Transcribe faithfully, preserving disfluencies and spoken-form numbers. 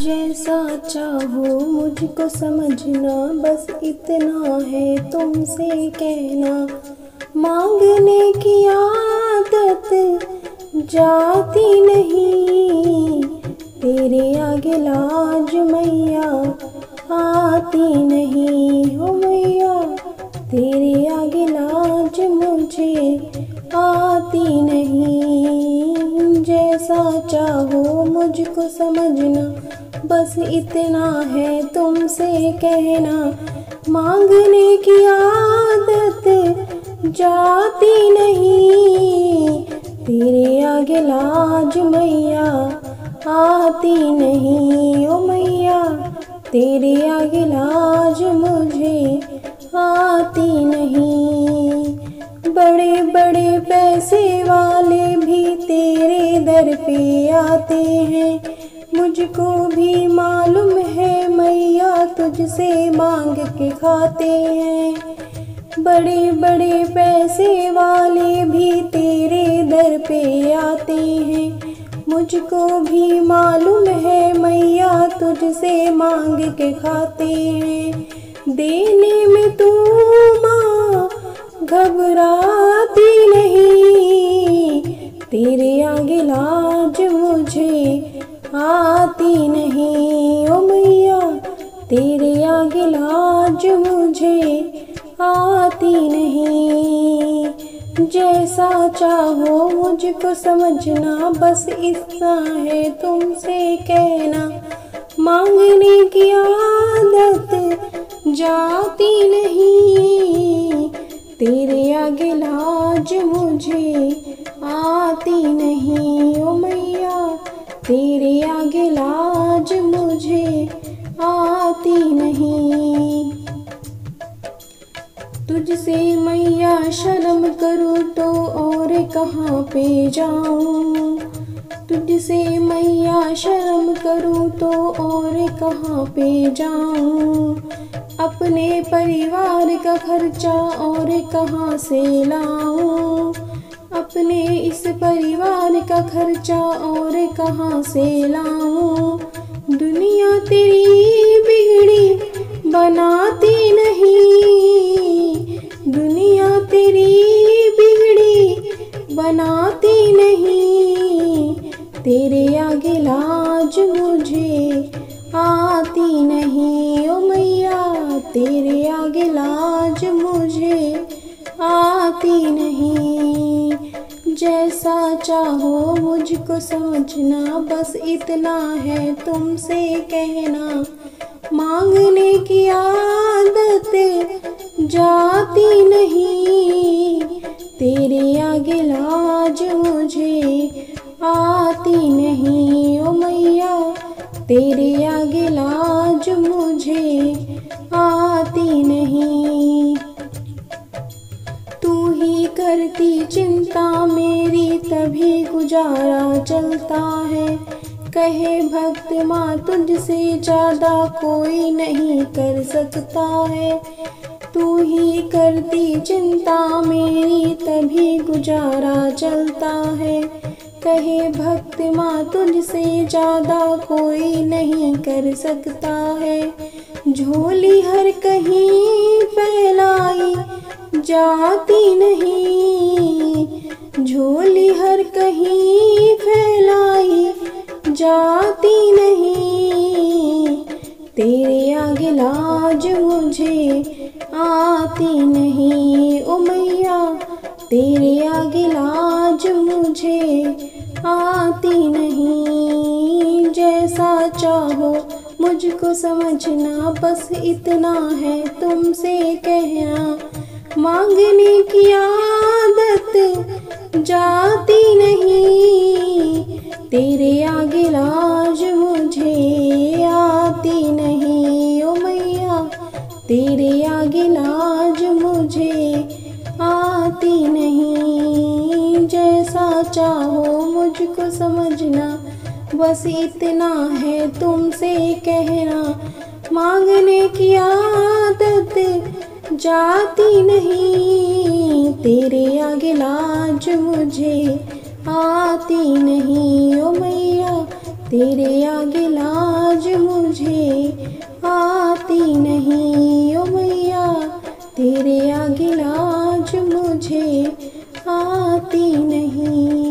जैसा चाहो मुझको समझना, बस इतना है तुमसे कहना। मांगने की आदत जाती नहीं, तेरे आगे लाज मैया आती नहीं। हो मैया तेरे आगे लाज मुझे आती नहीं। जैसा चाहो मुझको समझना, बस इतना है तुमसे कहना। मांगने की आदत जाती नहीं, तेरे आगे लाज मैया आती नहीं। ओ मैया तेरे आगे लाज मुझे आती नहीं। बड़े बड़े पैसे वाले भी तेरे दर पे आते हैं, मुझको भी मालूम है मैया तुझसे मांग के खाते हैं। बड़े बड़े पैसे वाले भी तेरे दर पे आते हैं, मुझको भी मालूम है मैया तुझसे मांग के खाते हैं। देने में तू माँ घबराती नहीं, तेरे आगे लाज मुझे आती नहीं। ओ मैया तेरे आगे लाज मुझे आती नहीं। जैसा चाहो मुझको समझना, बस इतना है तुमसे कहना। मांगने की आदत जाती नहीं, तेरे आगे लाज मुझे आती नहीं। ओ मैया तेरे आगे लाज मुझे आती नहीं। तुझसे मैया शर्म करूँ तो और कहाँ पे जाऊँ, तुझसे मैया शर्म करूँ तो और कहाँ पे जाऊँ। अपने परिवार का खर्चा और कहाँ से लाऊं, अपने इस परिवार का खर्चा और कहाँ से लाऊं। दुनिया तेरी बिगड़ी बनाती नहीं, दुनिया तेरी बिगड़ी बनाती नहीं, तेरे आगे लाज मुझे आती नहीं। ओ मैया तेरे आगे लाज मुझे आती नहीं। जैसा चाहो मुझको समझना, बस इतना है तुमसे कहना। मांगने की आदत जाती नहीं, तेरे आगे लाज मुझे आती नहीं। ओ मैया तेरे आगे लाज मुझे आती नहीं। तू ही करती चिंता मेरी तभी गुजारा चलता है, कहे भक्त माँ तुझसे ज़्यादा कोई नहीं कर सकता है। तू ही करती चिंता मेरी तभी गुजारा चलता है, कहे भक्त माँ तुझसे ज़्यादा कोई नहीं कर सकता है। झोली हर कहीं फैलाई जाती नहीं, झोली हर कहीं फैलाई जाती नहीं, तेरे आगे लाज मुझे आती नहीं। ओ मैया तेरे आगे लाज मुझे आती नहीं। जैसा चाहो मुझको समझना, बस इतना है तुमसे कहना। मांगने की आदत जाती नहीं, तेरे आगे लाज मुझे आती नहीं। ओ मैया तेरे आगे लाज मुझे आती नहीं। जैसा चाहो मुझको समझना, बस इतना है तुमसे कहना। मांगने की आदत जाती नहीं, तेरे आगे लाज मुझे आती नहीं। ओ मैया तेरे आगे लाज मुझे आती नहीं।